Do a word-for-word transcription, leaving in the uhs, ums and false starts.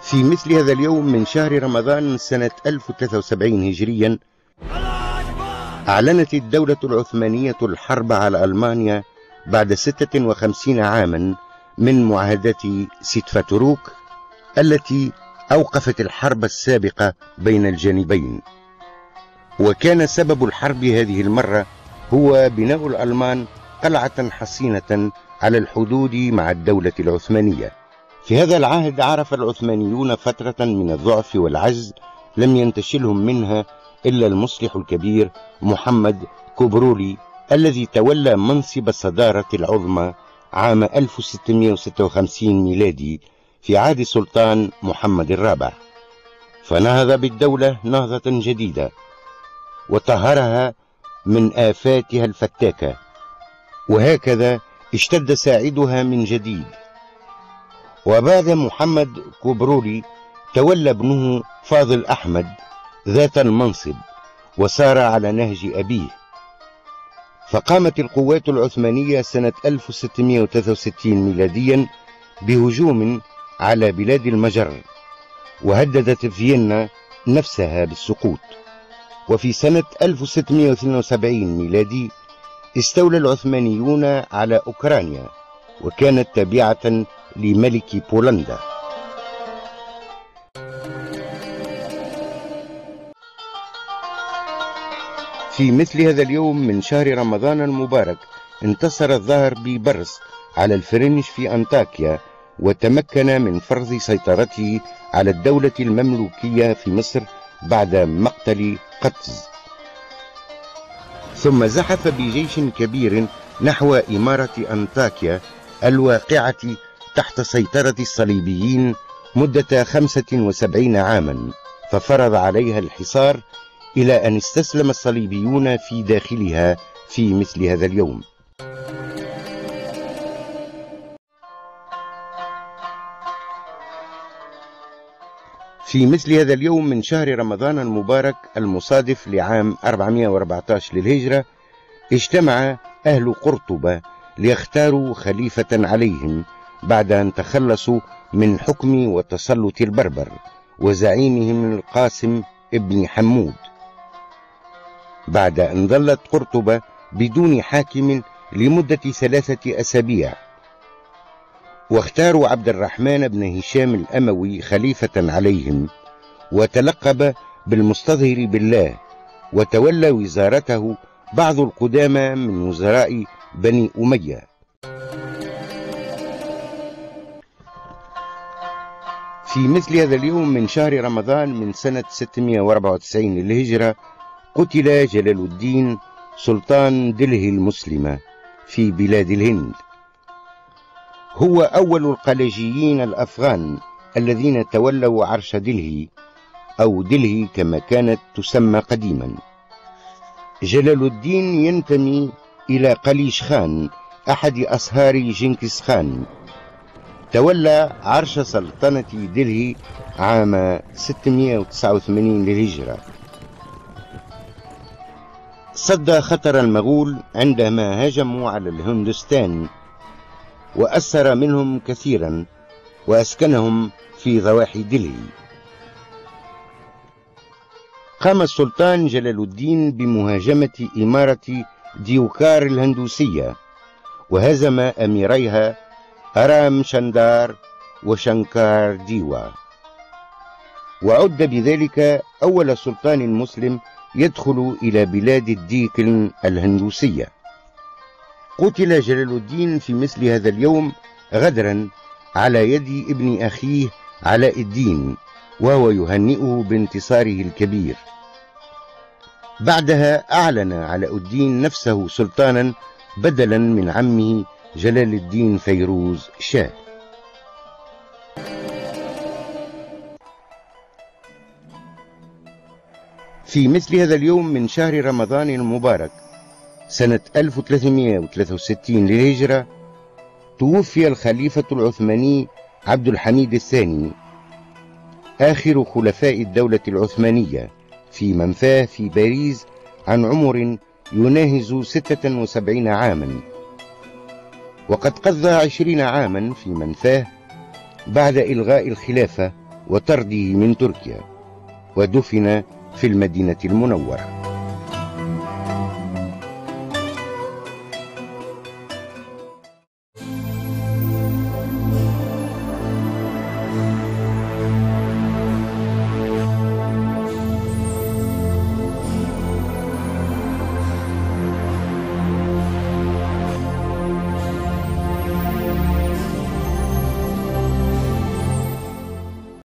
في مثل هذا اليوم من شهر رمضان سنة ألف وثلاثة وسبعين هجريا أعلنت الدولة العثمانية الحرب على ألمانيا بعد ستة وخمسين عاما من معاهدة سيتفاتوروك التي أوقفت الحرب السابقة بين الجانبين. وكان سبب الحرب هذه المرة هو بناء الألمان قلعة حصينة على الحدود مع الدولة العثمانية. في هذا العهد عرف العثمانيون فترة من الضعف والعجز لم ينتشلهم منها إلا المصلح الكبير محمد كوبرولي الذي تولى منصب الصدارة العظمى عام ألف وستمئة وستة وخمسين ميلادي في عهد السلطان محمد الرابع، فنهض بالدولة نهضة جديدة وطهرها من آفاتها الفتاكة، وهكذا اشتد ساعدها من جديد. وبعد محمد كوبرولي تولى ابنه فاضل أحمد ذات المنصب وسار على نهج أبيه، فقامت القوات العثمانية سنة ألف وستمئة وثلاثة وستين ميلاديا بهجوم على بلاد المجر، وهددت فيينا نفسها بالسقوط. وفي سنة ألف وستمئة واثنين وسبعين ميلادي استولى العثمانيون على أوكرانيا وكانت تابعة لملك بولندا. في مثل هذا اليوم من شهر رمضان المبارك انتصر الظاهر ببرس على الفرنج في أنطاكيا وتمكن من فرض سيطرته على الدولة المملوكية في مصر بعد مقتل قطز، ثم زحف بجيش كبير نحو إمارة أنطاكيا الواقعة تحت سيطرة الصليبيين مدة خمسة وسبعين عاما، ففرض عليها الحصار إلى أن استسلم الصليبيون في داخلها في مثل هذا اليوم. في مثل هذا اليوم من شهر رمضان المبارك المصادف لعام أربعمئة وأربعة عشر للهجرة اجتمع أهل قرطبة ليختاروا خليفة عليهم بعد أن تخلصوا من حكم وتسلط البربر وزعيمهم القاسم ابن حمود، بعد أن ظلت قرطبة بدون حاكم لمدة ثلاثة أسابيع. واختاروا عبد الرحمن بن هشام الأموي خليفة عليهم وتلقب بالمستظهر بالله، وتولى وزارته بعض القدامى من وزراء بني أمية. في مثل هذا اليوم من شهر رمضان من سنة ستمئة وأربعة وتسعين للهجرة قتل جلال الدين سلطان دلهي المسلمة في بلاد الهند. هو أول القلجيين الأفغان الذين تولوا عرش دلهي أو دلهي كما كانت تسمى قديما. جلال الدين ينتمي إلى قليش خان أحد أصهار جنكيز خان، تولى عرش سلطنة دلهي عام ستمئة وتسعة وثمانين للهجرة. صد خطر المغول عندما هجموا على الهندوستان وأسر منهم كثيرا وأسكنهم في ضواحي دلهي. قام السلطان جلال الدين بمهاجمة إمارة ديوكار الهندوسية وهزم أميريها أرام شندار وشنكار ديوا، وعد بذلك أول سلطان مسلم يدخل إلى بلاد الديكن الهندوسية. قتل جلال الدين في مثل هذا اليوم غدرا على يد ابن أخيه علاء الدين وهو يهنئه بانتصاره الكبير. بعدها أعلن علاء الدين نفسه سلطانا بدلا من عمه جلال الدين فيروز شاه. في مثل هذا اليوم من شهر رمضان المبارك سنة ألف وثلاثمئة وثلاثة وستين للهجرة توفي الخليفة العثماني عبد الحميد الثاني آخر خلفاء الدولة العثمانية في منفاه في باريس عن عمر يناهز ستة وسبعين عاما، وقد قضى عشرين عاما في منفاه بعد إلغاء الخلافة وطرده من تركيا، ودفن في المدينة المنورة.